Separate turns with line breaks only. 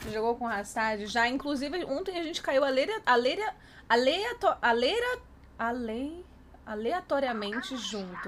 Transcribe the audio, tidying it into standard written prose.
gente jogou com o Rassad já. Inclusive, ontem a gente caiu aleatoriamente junto.